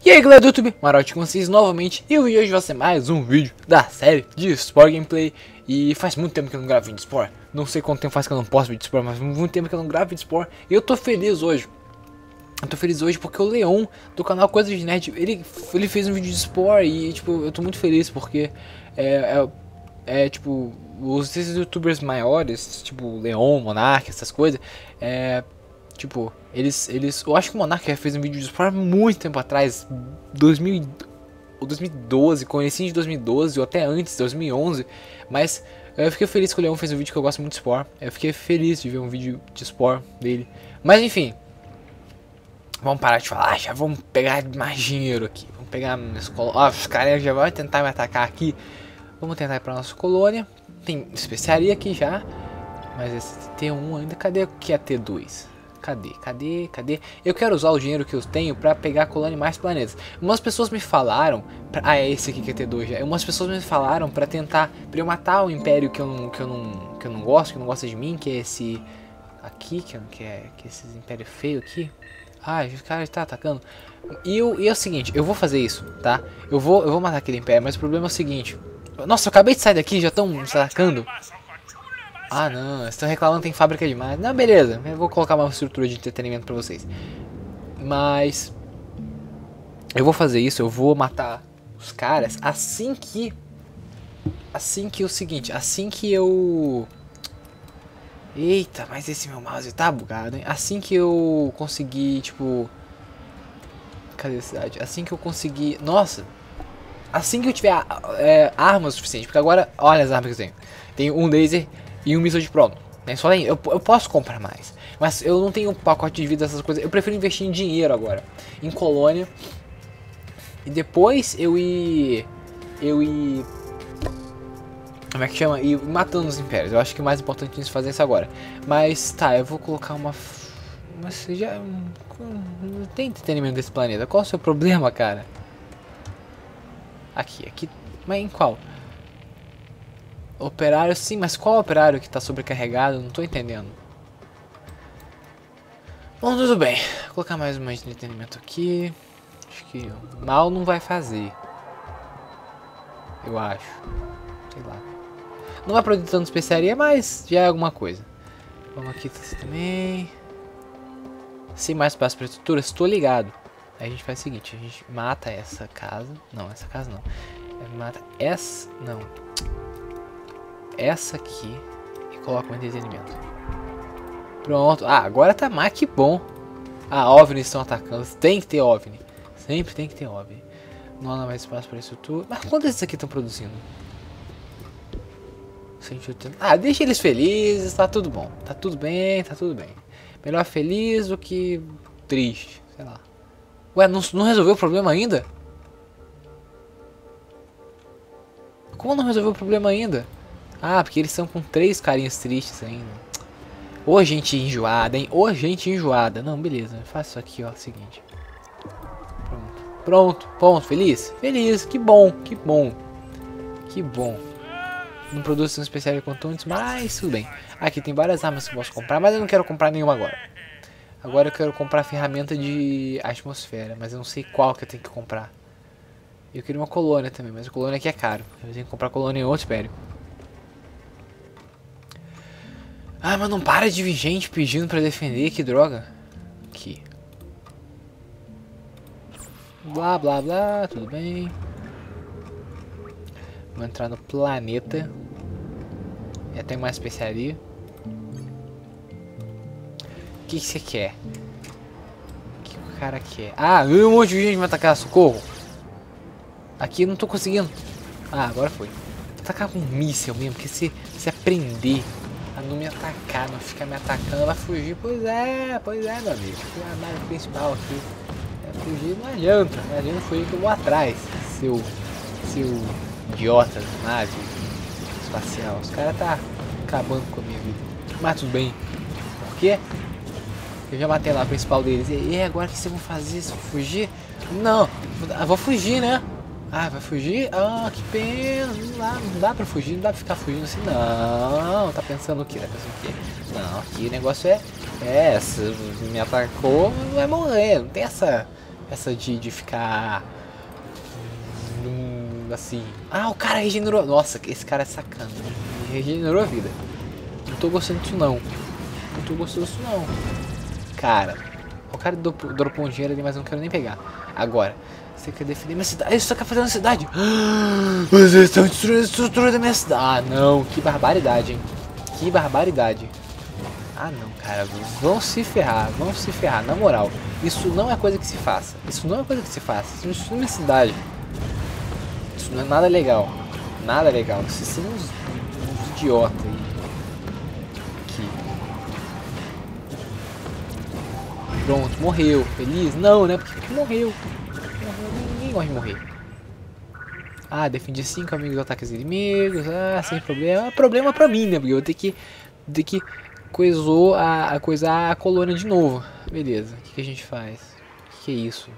E aí galera do YouTube, Marote com vocês novamente. E o vídeo de hoje vai ser mais um vídeo da série de Spore Gameplay. E faz muito tempo que eu não gravo vídeo de Spore. Não sei quanto tempo faz que eu não posto vídeo de Spore, mas muito tempo que eu não gravo vídeo de Spore. E eu tô feliz hoje. Eu tô feliz hoje porque o Leon, do canal Coisa de Nerd, ele fez um vídeo de Spore. E tipo, eu tô muito feliz porque tipo, esses youtubers maiores, tipo Leon, Monark, essas coisas, tipo, eu acho que o Monark fez um vídeo de Spore muito tempo atrás, 2012, comecinho de 2012 ou até antes, 2011, mas eu fiquei feliz que o Leon fez um vídeo que eu gosto muito de Spore. Eu fiquei feliz de ver um vídeo de Spore dele. Mas enfim, vamos parar de falar, já vamos pegar mais dinheiro aqui. Vamos pegar minhas colônias. Os caras já vão tentar me atacar aqui. Vamos tentar ir pra nossa colônia. Tem especiaria aqui já, mas esse T1 ainda, cadê o que é T2? Cadê? Eu quero usar o dinheiro que eu tenho pra pegar a colônia em mais planetas. Umas pessoas me falaram é esse aqui que é T2 já. Umas pessoas me falaram pra tentar, pra eu matar o império que eu não gosto, que não gosta de mim, que é esse aqui, que é esses impérios feios aqui. Ai, o cara está atacando. E é o seguinte, eu vou fazer isso, tá? Eu vou matar aquele império, mas o problema é o seguinte. Nossa, eu acabei de sair daqui, já estão me atacando. Ah não, estão reclamando que tem fábrica demais. Não, beleza, eu vou colocar uma estrutura de entretenimento pra vocês. Mas eu vou fazer isso, eu vou matar os caras assim que o seguinte, assim que eu... Eita, mas esse meu mouse tá bugado, hein? Assim que eu conseguir, tipo... Cadê a cidade? Assim que eu conseguir... Nossa! Assim que eu tiver armas o suficiente, porque agora, olha as armas que eu tenho. Tenho um laser e um míssil de pronto. Né? Só eu posso comprar mais, mas eu não tenho um pacote de vida, essas coisas. Eu prefiro investir em dinheiro agora, em colônia. E depois eu ir como é que chama? E matando os impérios. Eu acho que o mais importante é fazer isso agora. Mas tá, eu vou colocar uma... Mas já... Não tem entretenimento desse planeta. Qual é o seu problema, cara? Aqui. Mas em qual? Operário, sim, mas qual operário que tá sobrecarregado? Não tô entendendo. Bom, tudo bem. Vou colocar mais um entretenimento aqui. Acho que mal não vai fazer. Eu acho. Sei lá. Não vai produzir tanto especiaria, mas já é alguma coisa. Vamos aqui também. Sem mais espaço para estrutura, estou ligado. Aí a gente faz o seguinte, a gente mata essa casa. Não, essa casa não. Mata essa... Não. Essa aqui. E coloca um entretenimento. Pronto. Ah, agora tá mais que bom. Ah, OVNIs estão atacando. Tem que ter OVNI. Sempre tem que ter OVNI. Não há mais espaço para estrutura. Mas quantos esses aqui estão produzindo? 180. Ah, deixa eles felizes, tá tudo bom. Tá tudo bem. Melhor feliz do que triste, sei lá. Ué, não resolveu o problema ainda? Como não resolveu o problema ainda? Ah, porque eles estão com 3 carinhas tristes ainda. Ô gente enjoada, hein? Ô gente enjoada. Não, beleza, faço isso aqui, ó, seguinte. Pronto, feliz? Feliz, que bom. Não produz tão especial quanto antes, mas tudo bem. Aqui tem várias armas que eu posso comprar, mas eu não quero comprar nenhuma agora. Agora eu quero comprar a ferramenta de atmosfera, mas eu não sei qual que eu tenho que comprar. Eu queria uma colônia também, mas a colônia aqui é caro. Eu tenho que comprar colônia em outro império. Ah, mas não para de vir gente pedindo pra defender, que droga. Aqui. Blá, tudo bem. Vou entrar no planeta. Já tem uma especiaria. O que você quer? O que o cara quer? Ah, um monte de gente vai atacar, socorro. Aqui eu não tô conseguindo. Ah, agora foi. Vou atacar com um míssel mesmo, porque se aprender a não me atacar, não ficar me atacando, vai fugir. Pois é, meu amigo. Aqui é a nave principal aqui. Fugir não adianta fugir que eu vou atrás. Seu idiota da nave espacial. Os caras tá acabando com a minha vida. Mas tudo bem. Por quê? Eu já matei lá o principal deles. E agora o que vocês vão fazer? Se fugir? Não, vou fugir, né? Ah, vai fugir? Ah, que pena. Não dá pra fugir, não dá pra ficar fugindo assim. Não, tá pensando o quê? Não, aqui o negócio se me atacou, vai morrer. Não tem essa Essa de ficar... assim... Ah, o cara regenerou... Nossa, esse cara é sacana. Ele regenerou a vida. Não tô gostando disso não. Não tô gostando disso não. Cara... O cara dropou um dinheiro ali, mas eu não quero nem pegar. Agora... Você quer defender minha cidade? Isso quer fazer na cidade? Vocês estão destruindo a estrutura da minha cidade. Ah, não. Que barbaridade, hein? Que barbaridade. Ah, não, cara. Vão se ferrar. Vão se ferrar. Na moral. Isso não é coisa que se faça. Isso não é coisa que se faça. Isso não destrui minha cidade. Isso não é nada legal. Nada legal. Vocês são uns idiotas aí. Aqui. Pronto. Morreu. Feliz? Não, né? Porque morreu. Ninguém gosta de morrer. Ah, defendi 5 amigos de ataques inimigos. Ah, sem problema. Problema pra mim, né? Porque eu vou ter que coisar a colônia de novo. Beleza. O que a gente faz? O que é isso?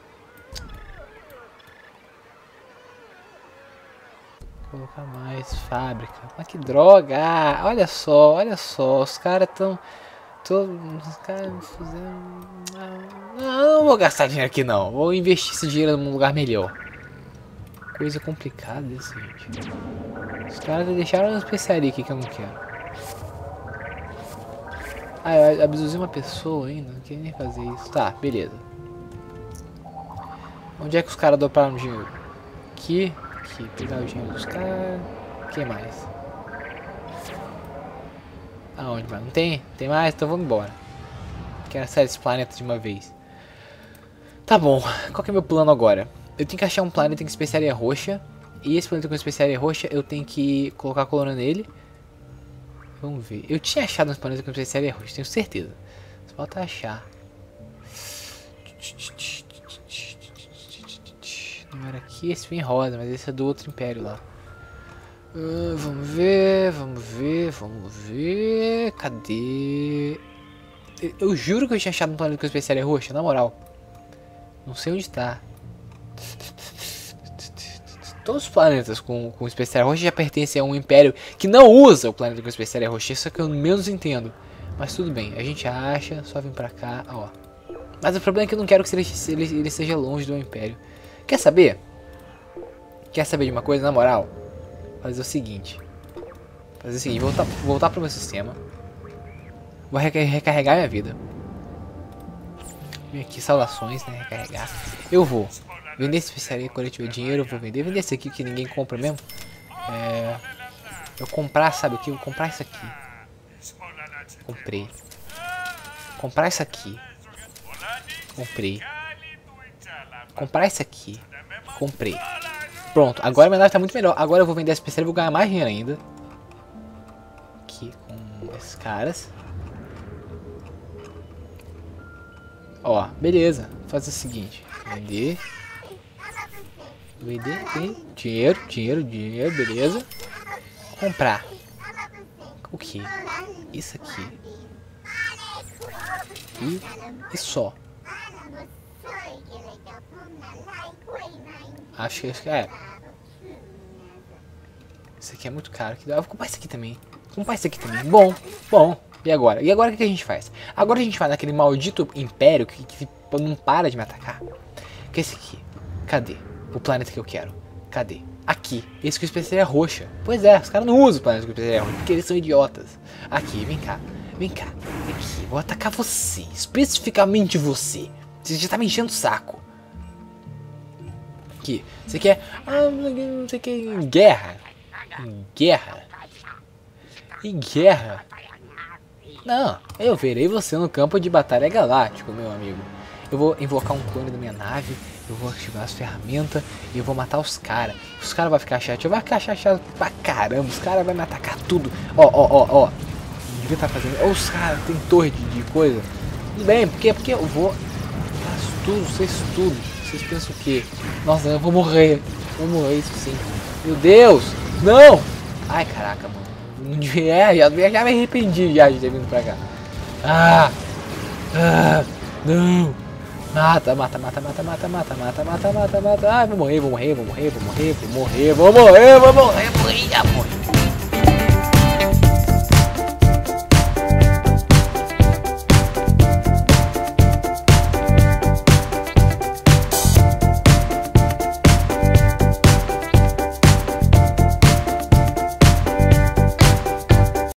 Colocar mais fábrica. Mas que droga! Ah, olha só. Os caras tão... Os caras fizeram... Não vou gastar dinheiro aqui não. Vou investir esse dinheiro num lugar melhor. Coisa complicada isso, gente. Os caras deixaram uma especiaria aqui que eu não quero. Ah, eu abduzir uma pessoa ainda. Não queria nem fazer isso. Tá, beleza. Onde é que os caras doparam o dinheiro? Aqui. Aqui. Pegar o dinheiro dos caras. O que mais? Aonde mais? Não tem? Tem mais? Então vamos embora. Quero sair desse planeta de uma vez. Tá bom. Qual que é o meu plano agora? Eu tenho que achar um planeta com especiaria roxa. E esse planeta com especiaria roxa eu tenho que colocar a colônia nele. Vamos ver. Eu tinha achado uns planetas com especiaria roxa, tenho certeza. Só falta achar. Não era aqui, esse vem rosa, mas esse é do outro império lá. Vamos ver. Cadê? Eu juro que eu tinha achado um planeta com especiaria roxa, na moral. Não sei onde tá. Todos os planetas com especiaria roxa já pertencem a um império que não usa o planeta com especiaria roxa. Isso é que eu menos entendo. Mas tudo bem, a gente acha, só vem pra cá, ó. Mas o problema é que eu não quero que ele seja longe do império. Quer saber? Quer saber de uma coisa, na moral? Fazer o seguinte. Voltar pro meu sistema. Vou recarregar minha vida. Vem aqui, saudações, né? Recarregar. Eu vou vender essa especiaria quando eu tiver dinheiro. Eu vou vender esse aqui que ninguém compra mesmo. Eu comprar, sabe o que? Eu vou comprar isso aqui. Comprei. Comprar isso aqui. Comprei. Comprar isso aqui. Comprei. Pronto, agora minha nave tá muito melhor. Agora eu vou vender essa especiaria e vou ganhar mais dinheiro ainda. Aqui com esses caras. Ó, beleza. Vou fazer o seguinte. Vender. Dinheiro, beleza. Comprar. O que? Isso aqui. E só. Acho que é. Isso aqui é muito caro. Eu vou comprar isso aqui também. Bom. E agora? O que a gente faz? Agora a gente vai naquele maldito império que não para de me atacar. Que é esse aqui. Cadê? O planeta que eu quero. Cadê? Aqui. Esse com especiaria roxa. Pois é, os caras não usam o planeta com especiaria roxa. Porque eles são idiotas. Aqui, vem cá. Aqui. Vou atacar você. Especificamente você. Você já tá me enchendo o saco. Aqui. Você quer... não sei o que. Guerra. Não, eu verei você no campo de batalha galáctico, meu amigo. Eu vou invocar um clone da minha nave. Eu vou ativar as ferramentas. E eu vou matar os caras. Os caras vão ficar chateados. Vai ficar chateado pra caramba. Os caras vão me atacar tudo. Ó. Devia estar fazendo... os caras tem torre de coisa. Tudo bem, porque eu vou... Faço tudo. Vocês pensam o quê? Nossa, eu vou morrer. Isso sim. Meu Deus. Não. Ai, caraca, mano. Já me arrependi já de ter vindo pra cá. Não. Mata. Ai, vou morrer. Já morri.